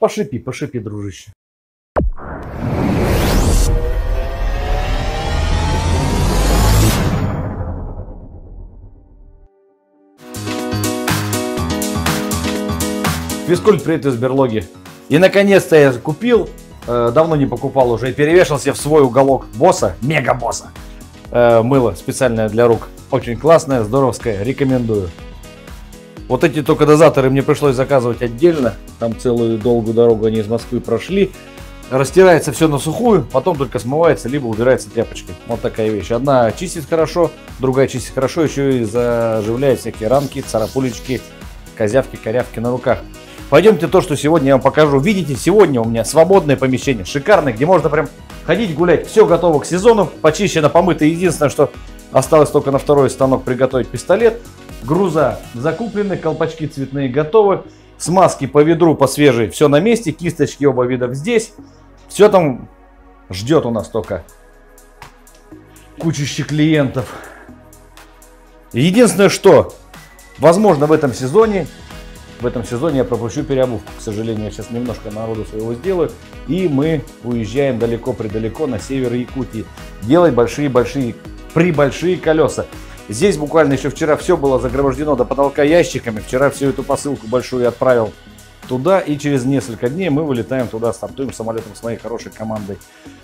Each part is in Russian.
Пошипи, пошипи, дружище. Физкульт, привет из берлоги. И наконец-то я купил, давно не покупал уже, и перевешал себе в свой уголок босса, мега босса. Мыло специальное для рук. Очень классное, здоровское, рекомендую. Вот эти только дозаторы мне пришлось заказывать отдельно. Там целую долгую дорогу они из Москвы прошли. Растирается все на сухую, потом только смывается, либо убирается тряпочкой. Вот такая вещь. Одна чистит хорошо, другая чистит хорошо, еще и заживляет всякие ранки, царапулечки, козявки, корявки на руках. Пойдемте то, что сегодня я вам покажу. Видите, сегодня у меня свободное помещение, шикарное, где можно прям ходить гулять. Все готово к сезону, почищено, помыто. Единственное, что осталось только на второй станок приготовить пистолет. Груза закуплены, колпачки цветные готовы. Смазки по ведру, по свежей, все на месте. Кисточки оба видов здесь. Все там ждет у нас только кучище клиентов. Единственное, что возможно в этом сезоне я пропущу переобувку. К сожалению, я сейчас немножко народу своего сделаю. И мы уезжаем далеко-предалеко на север Якутии. Делать большие колеса. Здесь буквально еще вчера все было загромождено до потолка ящиками. Вчера всю эту посылку большую отправил туда. И через несколько дней мы вылетаем туда, стартуем самолетом с моей хорошей командой.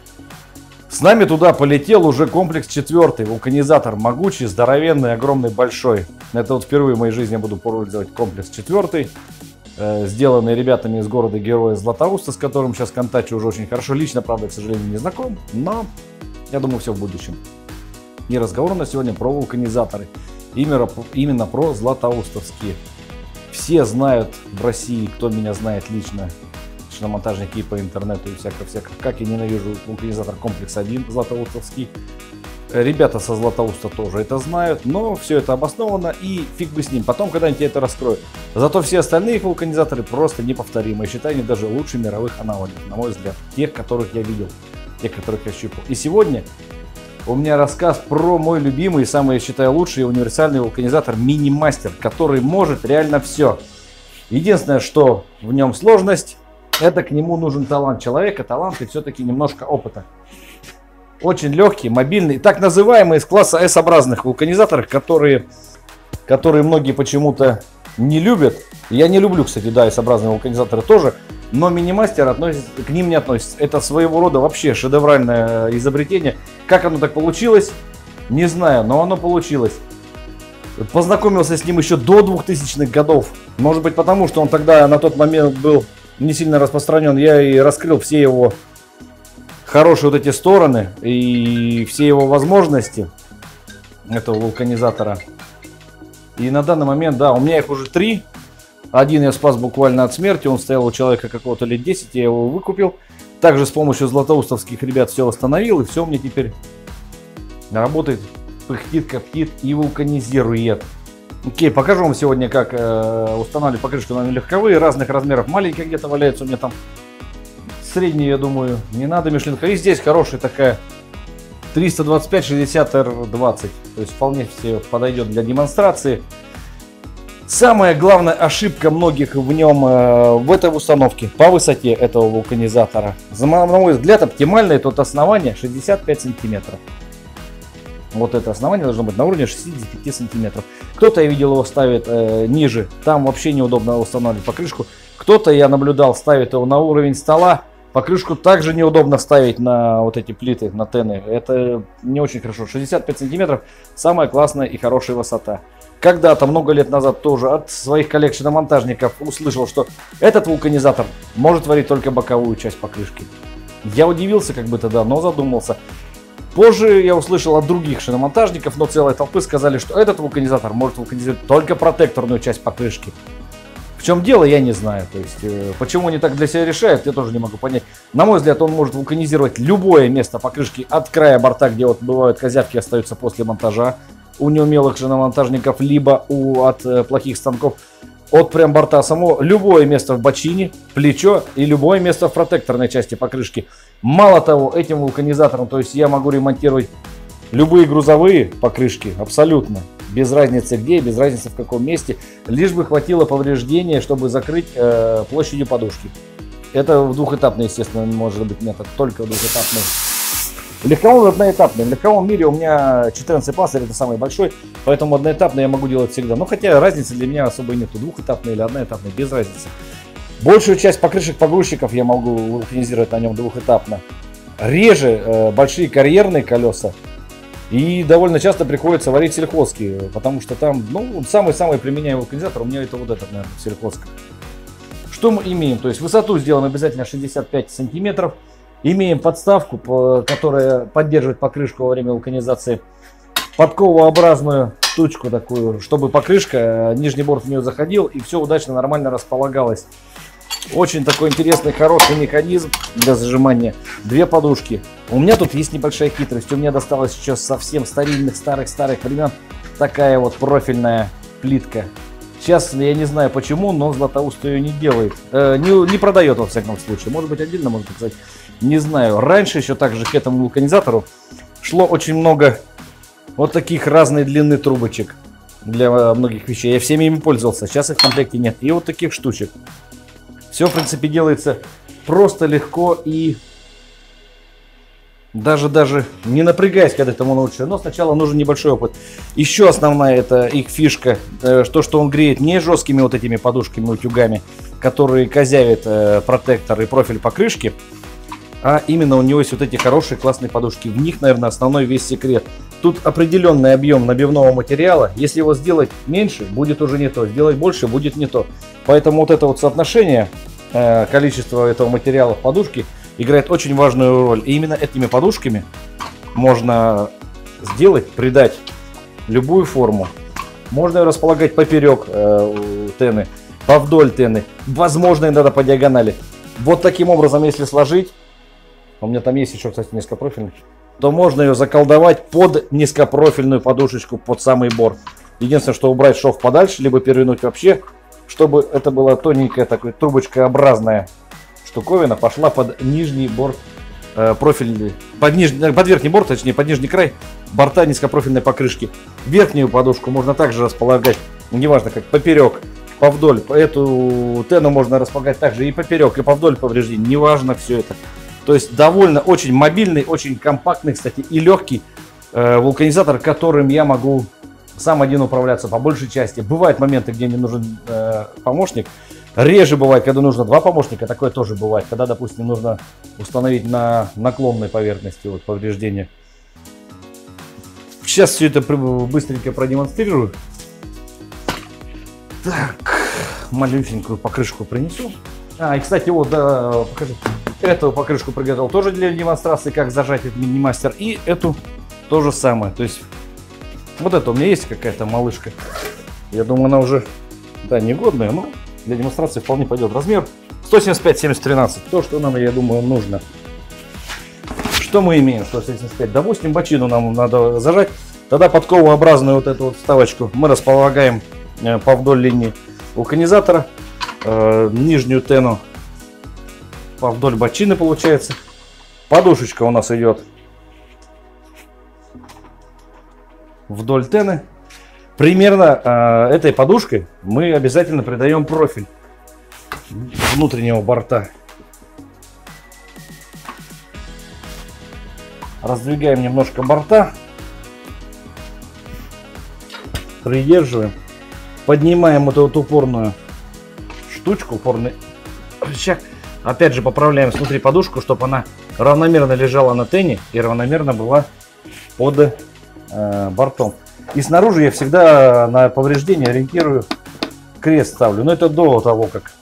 С нами туда полетел уже комплекс 4, вулканизатор могучий, здоровенный, огромный, большой. Это вот впервые в моей жизни я буду пользовать комплекс 4, сделанный ребятами из города Героя Златоуста, с которым сейчас контачу уже очень хорошо. Лично, правда, к сожалению, не знаком, но я думаю, все в будущем. И разговор у нас сегодня про вулканизаторы, именно про златоустовские. Все знают в России, кто меня знает лично, монтажники по интернету и всяко, как я ненавижу вулканизатор комплекс 1 златоустовский. Ребята со Златоуста тоже это знают, но все это обосновано и фиг бы с ним. Потом когда-нибудь я это раскрою. Зато все остальные вулканизаторы просто неповторимые. Считаю, они даже лучше мировых аналогов, на мой взгляд. Тех, которых я видел, тех, которых я щупал. И сегодня у меня рассказ про мой любимый, самый, я считаю, лучший универсальный вулканизатор Mini-Master, который может реально все. Единственное, что в нем сложность, это к нему нужен талант человека, талант и все-таки немножко опыта. Очень легкий, мобильный, так называемые из класса S-образных вулканизаторов, которые многие почему-то не любят. Я не люблю, кстати, да, S-образные вулканизаторы тоже, но Mini-Master к ним не относится. Это своего рода вообще шедевральное изобретение. Как оно так получилось, не знаю, но оно получилось. Познакомился с ним еще до 2000-х годов. Может быть потому, что он тогда на тот момент был не сильно распространен. Я и раскрыл все его хорошие вот эти стороны и все его возможности этого вулканизатора. И на данный момент, да, у меня их уже 3. Один я спас буквально от смерти, он стоял у человека какого-то лет 10, я его выкупил. Также с помощью златоустовских ребят все восстановил, и все у меня теперь работает, пыхтит, коптит и вулканизирует. Окей, покажу вам сегодня, как устанавливать покрышку на легковые, разных размеров. Маленькая где-то валяется у меня там, среднюю, я думаю, не надо Мишленка. И здесь хорошая такая 325-60R20, то есть вполне все подойдет для демонстрации. Самая главная ошибка многих в нем, в этой установке, по высоте этого вулканизатора. На мой взгляд, оптимальное тут основание 65 сантиметров. Вот это основание должно быть на уровне 65 сантиметров. Кто-то, я видел, его ставит ниже, там вообще неудобно устанавливать покрышку. Кто-то, я наблюдал, ставит его на уровень стола. Покрышку также неудобно ставить на вот эти плиты, на тены. Это не очень хорошо. 65 сантиметров самая классная и хорошая высота. Когда-то, много лет назад, тоже от своих коллег-шиномонтажников услышал, что этот вулканизатор может варить только боковую часть покрышки. Я удивился как бы тогда, но задумался. Позже я услышал от других шиномонтажников, но целой толпы сказали, что этот вулканизатор может вулканизировать только протекторную часть покрышки. В чем дело, я не знаю. То есть, почему они так для себя решают, я тоже не могу понять. На мой взгляд, он может вулканизировать любое место покрышки от края борта, где вот бывают козявки, остаются после монтажа у неумелых шиномонтажников, либо от плохих станков. От прям борта самого, любое место в бочине, плечо и любое место в протекторной части покрышки. Мало того, этим вулканизатором, то есть я могу ремонтировать любые грузовые покрышки, абсолютно, без разницы где, без разницы в каком месте, лишь бы хватило повреждения, чтобы закрыть площадью подушки. Это двухэтапный, естественно, может быть метод, только двухэтапный. Легковой одноэтапный. В легковом мире у меня 14 пастырь, это самый большой, поэтому одноэтапный я могу делать всегда. Но хотя разницы для меня особо нету, двухэтапный или одноэтапный, без разницы. Большую часть покрышек погрузчиков я могу вулканизировать на нем двухэтапно. Реже большие карьерные колеса. И довольно часто приходится варить сельхозки, потому что там, ну, самый-самый применяемый вулканизатор у меня это вот этот, наверное, сельхозка. Что мы имеем? То есть высоту сделаем обязательно 65 сантиметров. Имеем подставку, которая поддерживает покрышку во время вулканизации. Подковообразную штучку такую, чтобы покрышка, нижний борт в нее заходил и все удачно, нормально располагалось. Очень такой интересный, хороший механизм для зажимания. Две подушки. У меня тут есть небольшая хитрость. У меня досталась еще совсем старинных, старых времен такая вот профильная плитка. Сейчас я не знаю почему, но Златоуст ее не делает. Не продает во всяком случае. Может быть отдельно, может сказать. Не знаю. Раньше еще также к этому вулканизатору шло очень много вот таких разной длины трубочек для многих вещей. Я всеми ими пользовался. Сейчас их в комплекте нет. И вот таких штучек. Все, в принципе, делается просто легко и даже не напрягаясь, когда этому научишься. Но сначала нужен небольшой опыт. Еще основная это их фишка, что он греет не жесткими вот этими подушками, утюгами, которые козявят протектор и профиль покрышки, а именно у него есть вот эти хорошие классные подушки. В них, наверное, основной весь секрет. Тут определенный объем набивного материала. Если его сделать меньше, будет уже не то. Сделать больше, будет не то. Поэтому вот это вот соотношение количества этого материала в подушке играет очень важную роль. И именно этими подушками можно сделать, придать любую форму. Можно ее располагать поперек тены, повдоль тены, возможно иногда по диагонали. Вот таким образом, если сложить, у меня там есть еще, кстати, низкопрофильный, то можно ее заколдовать под низкопрофильную подушечку, под самый борт. Единственное, что убрать шов подальше, либо перевернуть вообще, чтобы это была тоненькая такая трубочкообразная штуковина, пошла под нижний борт профильный, под верхний борт, точнее под нижний край борта низкопрофильной покрышки. Верхнюю подушку можно также располагать, неважно как, поперек, повдоль. Эту тену можно располагать также и поперек, и повдоль повреждений, неважно все это. То есть довольно очень мобильный, очень компактный, кстати, и легкий вулканизатор, которым я могу сам один управляться по большей части. Бывают моменты, где мне нужен помощник. Реже бывает, когда нужно два помощника. Такое тоже бывает, когда, допустим, нужно установить на наклонной поверхности вот, повреждения. Сейчас все это быстренько продемонстрирую. Так, малюсенькую покрышку принесу. И, кстати, вот, да, покажи. Эту покрышку приготовил тоже для демонстрации, как зажать этот мини-мастер. И эту то же самое. То есть, вот это у меня есть какая-то малышка. Я думаю, она уже, да, негодная, но для демонстрации вполне пойдет. Размер 175-70-13. То, что нам, я думаю, нужно. Что мы имеем? 175. Допустим, бочину нам надо зажать. Тогда подковообразную вот эту вот вставочку мы располагаем по вдоль линии вулканизатора. Нижнюю тену вдоль бочины получается. Подушечка у нас идет вдоль тены. Примерно этой подушкой мы обязательно придаем профиль внутреннего борта. Раздвигаем немножко борта. Придерживаем. Поднимаем вот эту упорную штучку, упорный рычаг. Опять же поправляем снутри подушку, чтобы она равномерно лежала на тене и равномерно была под бортом. И снаружи я всегда на повреждение ориентирую, крест ставлю. Но это до того, как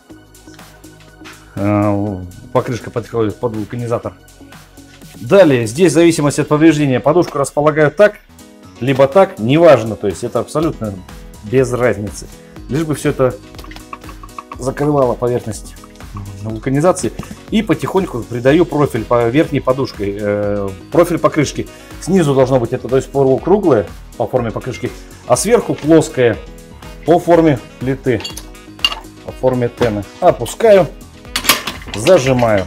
покрышка подходит под вулканизатор. Далее, здесь в зависимости от повреждения подушку располагаю так, либо так, неважно. То есть это абсолютно без разницы. Лишь бы все это закрывало поверхность вулканизации. И потихоньку придаю профиль по верхней подушке, профиль покрышки. Снизу должно быть это, то есть полукруглое по форме покрышки, а сверху плоское по форме плиты, по форме тены. Опускаю, зажимаю.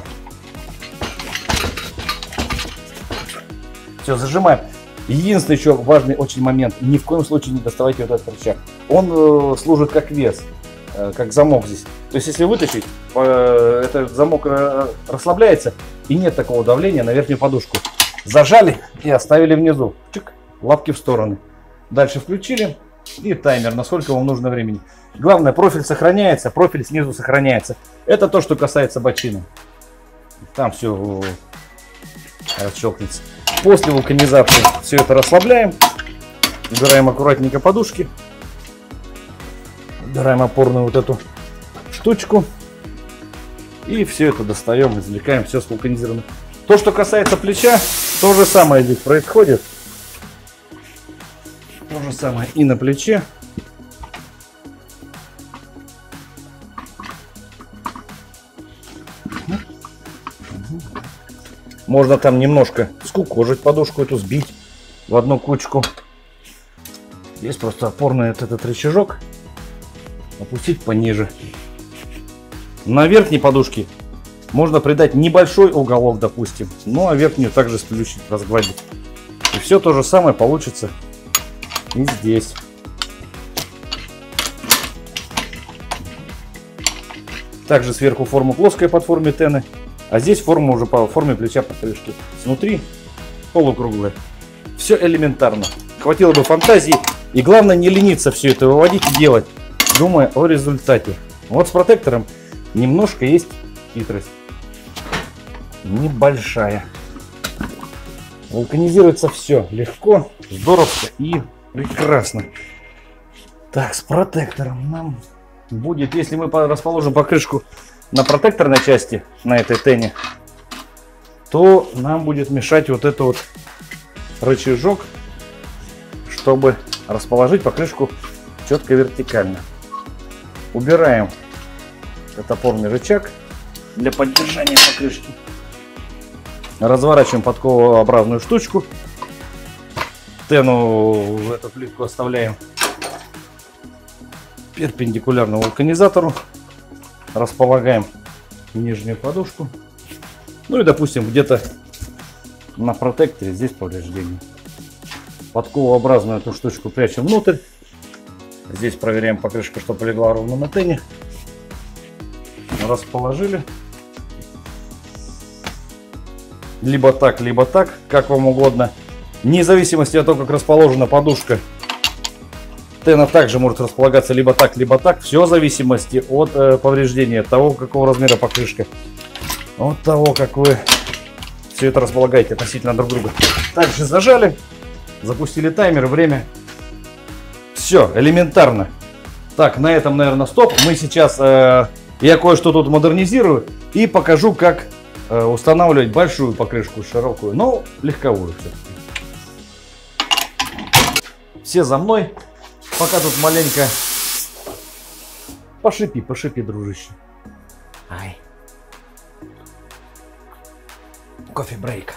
Все, зажимаем. Единственный еще важный очень момент: ни в коем случае не доставайте вот этот рычаг. Он служит как вес, как замок здесь. То есть если вытащить, этот замок расслабляется и нет такого давления на верхнюю подушку. Зажали и оставили внизу. Чик, лапки в стороны. Дальше включили и таймер, насколько вам нужно времени. Главное, профиль сохраняется, профиль снизу сохраняется. Это то, что касается бочины. Там все отщелкнется. После вулканизации все это расслабляем. Убираем аккуратненько подушки. Убираем опорную вот эту штучку. И все это достаем, извлекаем, все свулканизировано. То, что касается плеча, то же самое здесь происходит. То же самое и на плече. Можно там немножко скукожить подушку эту, сбить в одну кучку. Здесь просто опорный этот рычажок опустить пониже. На верхней подушке можно придать небольшой уголок, допустим. Ну а верхнюю также сплющить, разгладить. И все то же самое получится и здесь. Также сверху форма плоская под формой тены. А здесь форма уже по форме плеча покрышки. Снутри полукруглая. Все элементарно. Хватило бы фантазии. И главное не лениться все это выводить и делать, думая о результате. Вот с протектором немножко есть хитрость. Небольшая. Вулканизируется все легко, здорово и прекрасно. Так, с протектором нам будет, если мы расположим покрышку на протекторной части, на этой тене, то нам будет мешать вот этот вот рычажок, чтобы расположить покрышку четко вертикально. Убираем этот опорный рычаг для поддержания покрышки. Разворачиваем подковообразную штучку. Тену в эту плитку оставляем перпендикулярно вулканизатору. Располагаем нижнюю подушку. Ну и допустим где-то на протекторе здесь повреждение. Подковообразную эту штучку прячем внутрь. Здесь проверяем покрышку, чтобы легла ровно на тене. Расположили. Либо так, как вам угодно. Вне зависимости от того, как расположена подушка, тена также может располагаться либо так, либо так. Все в зависимости от повреждения, от того, какого размера покрышка. От того, как вы все это располагаете относительно друг друга. Также зажали, запустили таймер, время. Все, элементарно. Так, на этом, наверное, стоп. Мы сейчас, я кое-что тут модернизирую и покажу, как устанавливать большую покрышку, широкую, но легковую все-таки. Все за мной. Пока тут маленько пошипи, дружище. Ай. Кофе-брейк.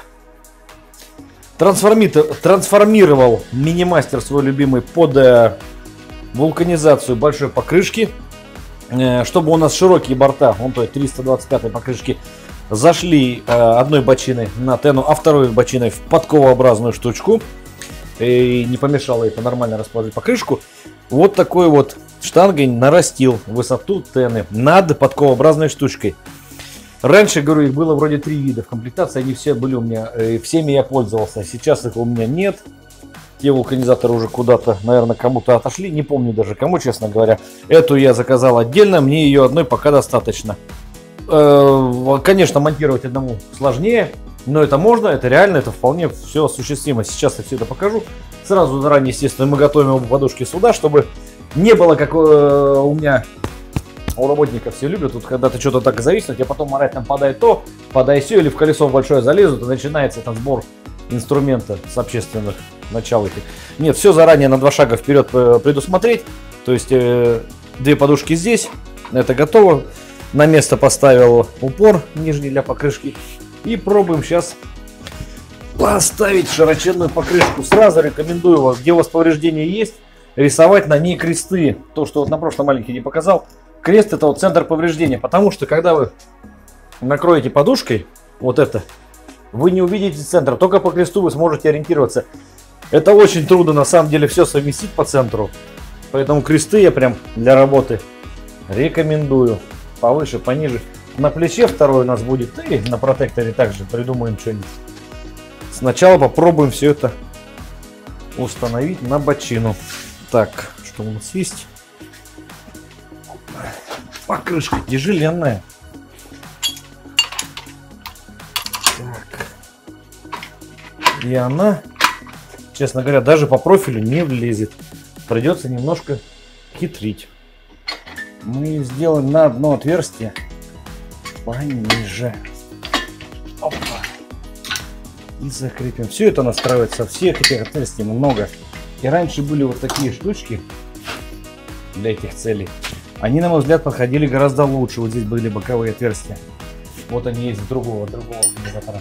Трансформировал мини-мастер свой любимый под вулканизацию большой покрышки. Чтобы у нас широкие борта, вон той 325 покрышки, зашли одной бочиной на тену, а второй бочиной в подковообразную штучку. И не помешало это нормально расположить покрышку. Вот такой вот штангой нарастил высоту тены над подковообразной штучкой. Раньше, говорю, их было вроде 3 вида в комплектации, они все были у меня, всеми я пользовался. Сейчас их у меня нет. Те вулканизаторы уже куда-то, наверное, кому-то отошли, не помню даже кому, честно говоря. Эту я заказал отдельно, мне ее одной пока достаточно. Конечно, монтировать одному сложнее, но это можно, это реально, это вполне все осуществимо. Сейчас я все это покажу. Сразу заранее, естественно, мы готовим оба подушки сюда, чтобы не было, как у меня, у работников все любят, тут когда-то что-то так зависнуть, а потом орать нам подай то, подай все, или в колесо большое залезут, и начинается там сбор инструмента с общественных начал этих. Нет, все заранее на 2 шага вперед предусмотреть. То есть 2 подушки здесь, это готово. На место поставил упор нижний для покрышки. И пробуем сейчас поставить широченную покрышку. Сразу рекомендую вас, где у вас повреждения есть, рисовать на ней кресты. То, что вот на прошлом маленький не показал. Крест — это вот центр повреждения. Потому что когда вы накроете подушкой вот это, вы не увидите центр. Только по кресту вы сможете ориентироваться. Это очень трудно на самом деле все совместить по центру. Поэтому кресты я прям для работы рекомендую. повыше, пониже. На плече второй у нас будет, и на протекторе также придумаем что-нибудь. Сначала попробуем все это установить на бочину. Так, что у нас есть? Покрышка тяжеленная. Так. И она, честно говоря, даже по профилю не влезет. Придется немножко хитрить. Мы сделаем на одно отверстие пониже. Опа. И закрепим. Все это настраивается. Всех этих отверстий много. И раньше были вот такие штучки для этих целей. Они, на мой взгляд, подходили гораздо лучше. Вот здесь были боковые отверстия. Вот они есть другого организатора.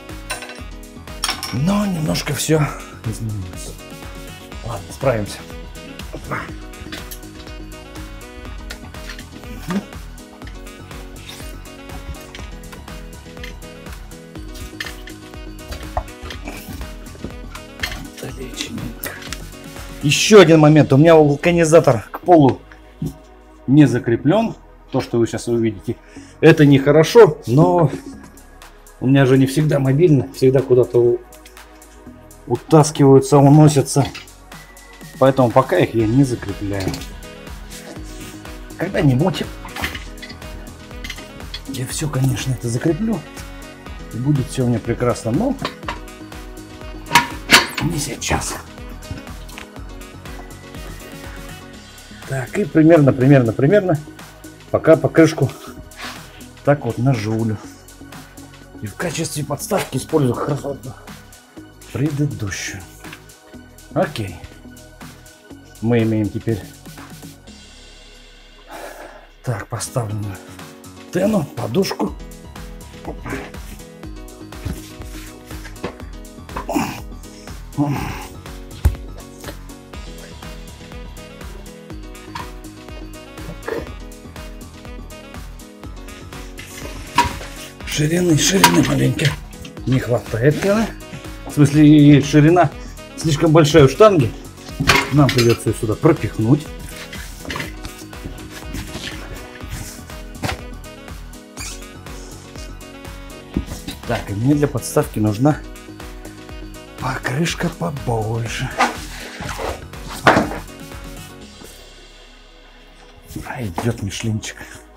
Но немножко все изменилось. Ладно, справимся. Опа. Еще один момент. У меня вулканизатор к полу не закреплен. То, что вы сейчас увидите. Это нехорошо, но у меня же не всегда мобильно. Всегда куда-то утаскиваются, уносятся. Поэтому пока их я не закрепляю. Когда-нибудь я все, конечно, это закреплю. И будет все у меня прекрасно. Но не сейчас. Так, и примерно, пока покрышку так вот нажулю. И в качестве подставки использую хорошо предыдущую. Окей. Мы имеем теперь так поставленную тену, подушку. Ширины маленько не хватает. В смысле, ширина слишком большая у штанги. Нам придется ее сюда пропихнуть. Так, и мне для подставки нужна покрышка побольше. А идет мишлинчик.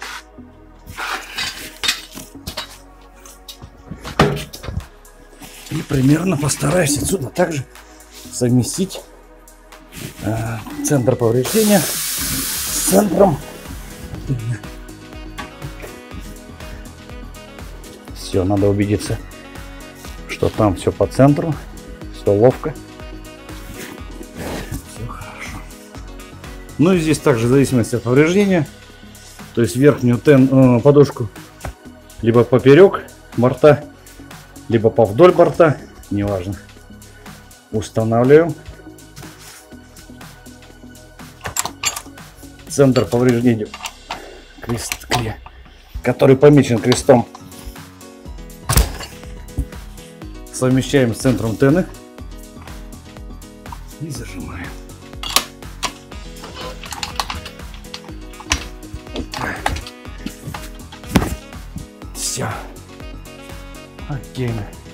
И примерно постараюсь отсюда также совместить центр повреждения с центром. Все, надо убедиться, что там все по центру, все ловко, все хорошо. Ну и здесь также в зависимости от повреждения, то есть верхнюю подушку либо поперек борта, либо повдоль борта, неважно, устанавливаем. Центр повреждения, который помечен крестом, совмещаем с центром тены и зажимаем. Все. Окей.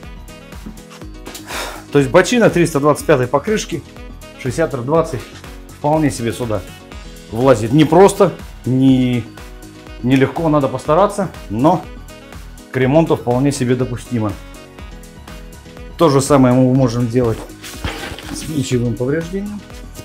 То есть бочина 325 покрышки 60R20 вполне себе сюда влазит. Не просто, не легко, надо постараться, но к ремонту вполне себе допустимо. То же самое мы можем делать с плечевым повреждением.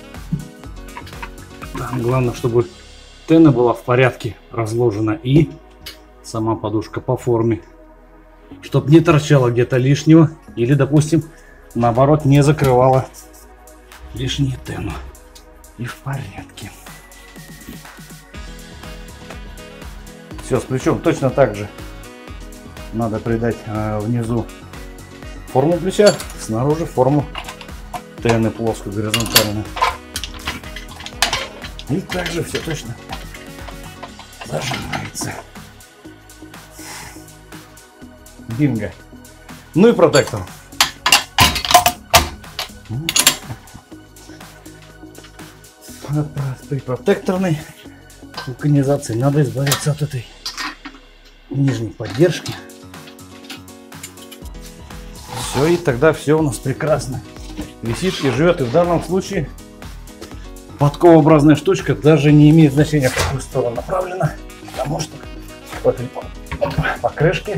Там главное, чтобы тена была в порядке разложена и сама подушка по форме, чтобы не торчало где-то лишнего или, допустим, наоборот, не закрывала лишнюю тену. И в порядке. Все, с плечом точно так же надо придать внизу форму плеча, снаружи форму тены плоскую, горизонтальную. И также все точно зажимается. Бинго. Ну и протектор. При протекторной вулканизации надо избавиться от этой нижней поддержки. Все, и тогда все у нас прекрасно висит и живет. И в данном случае подковообразная штучка даже не имеет значения, в какую сторону направлена, потому что покрышки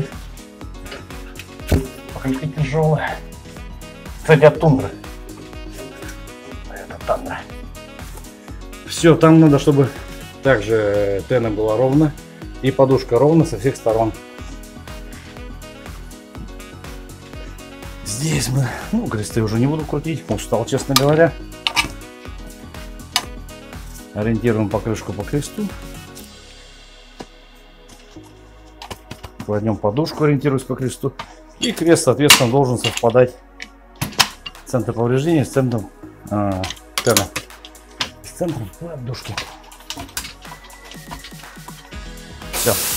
тяжелые. Кстати, от Тундры. Это Тандра. Все, там надо, чтобы также тена была ровно и подушка ровно со всех сторон. Здесь мы, ну, кресты уже не буду крутить, устал, честно говоря. Ориентируем покрышку по кресту. Кладем подушку, ориентируясь по кресту. И крест, соответственно, должен совпадать центр повреждения с центром тена. С центром подушки. Все.